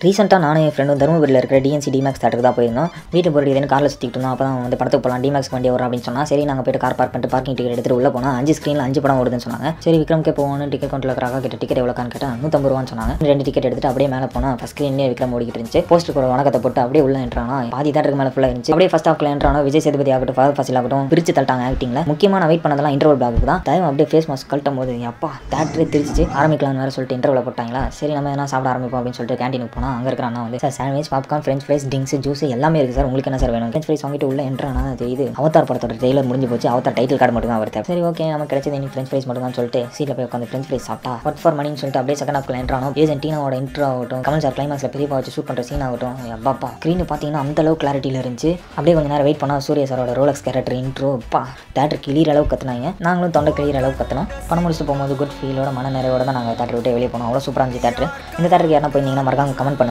ரீசெண்டாக நானும் என் ஃப்ரெண்டும் தருமபுரியில் இருக்கிற டிஎன்சி டிமேக்ஸ் தேட்டருக்கு தான் போயிருந்தோம். வீட்டு போகிற இதுன்னு காரில் சுற்றிட்டு இருந்தோம். அப்போ தான் வந்து படத்துக்கு போகலாம், டிமேக்ஸ் வண்டி வரும் அப்படின்னு சொன்னால் சரி நாங்கள் போய்ட்டு கார் பார்க் பண்ணிட்டு பார்க்கிங் டிக்கெட் எடுத்துகிட்டு உள்ள போனால் 5 ஸ்க்ரீனில் 5 படம் வருதுன்னு சொன்னாங்க. சரி விக்ரம்கே போகணும், டிக்கெட் கவுண்டில் இருக்கிறாங்க கிட்ட டிக்கெட் எவ்வளோக்கான்னு கேட்டால் 150 ரூபான்னு சொன்னாங்க. 2 டிக்கெட் எடுத்துட்டு அப்படியே மேலே போனால் ஃபஸ்ட் ஸ்க்ரீன்லேயே விக்ரம் ஓடிக்கிட்டு இருந்துச்சு. போஸ்டர் கூட வணக்கத்தை போட்டு அப்படியே உள்ள என்ட்ரானா பாதி தேட்டருக்கு மேலே ஃபுல்லாக இருந்துச்சு. அப்படியே ஃபர்ஸ்ட் ஹாஃப்ல என்ட்ரானா விஜய் சேதுபதி ஆகட்டும், ஃபஹத் ஃபாசில் ஆகட்டும் பிரிச்சு தள்ளிட்டாங்க ஆக்டிங்கில். முக்கியமான வெயிட் பண்ணதெல்லாம் இன்டர்வல் பிளாக்கு தான். டைம் அப்படியே ஃபேஸ் மாஸ்க் கழட்டும் போது அப்பா தேட்டரே திருச்சிச்சு. ஆரம்பிக்கலாம்னு வேறு சொல்லிட்டு இன்டர்வல் போட்டாங்களா. சரி நம்ம என்ன சாப்பிட ஆரம்பிப்போம் அப்படின்னு சொல்லிட்டு கேண்டீனுக்கு போனால் அங்கே இருக்கிற அண்ணா வந்து sir sandwich, popcorn, French fries, drinks, juice எல்லாமே இருக்குது சார், உங்களுக்கு என்ன சார் வேணும்? ஃப்ரெஞ்ச் ஃப்ரைஸ் வாங்கிட்டு உள்ள என்ட்ரானா இது அவதார் படத்தோட ட்ரெய்லர் முடிஞ்சு போச்சு. அவதார் டைட்டில் கார்டு மட்டும் தான் வருது. சரி ஓகே நமக்கு கிடைச்சது இன்னைக்கு ஃப்ரெஞ்ச் ஃப்ரைஸ் மட்டும் தான் சொல்லிட்டு சீட்டில் போய் உட்காந்து ஃப்ரெஞ்ச் ஃப்ரைஸ் சாப்பிட்டா ஒர்க் ஃபார் மணின்னு சொல்லிட்டு அப்படியே செகண்ட் ஹாஃப்ல என்ட்ரானோ. ஏஜென்ட் டீனாவோட இன்ட்ரோ ஆகட்டும், கமல் சார் கிளைமாக்ஸில் பெரியப்பா வச்சு ஷூட் பண்ணுற சீன் ஆகட்டும், அப்பாப்பா ஸ்க்ரீன் பார்த்தீங்கன்னா அந்த அளவுக்கு கிளாரிட்டியில் இருந்துச்சு. அப்படியே கொஞ்சம் நேரம் வெயிட் பண்ணால் சூர்யா சாரோட ரோலக்ஸ் கேரக்டர் இன்ட்ரோ அப்பா தேட்டர் கிளியர் அளவுக்கு கற்றுனாங்க. நாங்களும் தொண்டை கிளியர் அளவுக்கு கற்றணும். பணம் முடிச்சுட்டு போகும்போது குட் ஃபீலோட மன நிறைவோட தான் நாங்கள் தேட்டர் விட்டு வெளியே போனோம். அவ்வளோ சூப்பராக இருந்துச்சு தேட்டர். இந்த தேட்டருக்கு யாரா போயிருந்தீங்கன்னா மறக்காம கமெண்ட் பண்ணுங்க.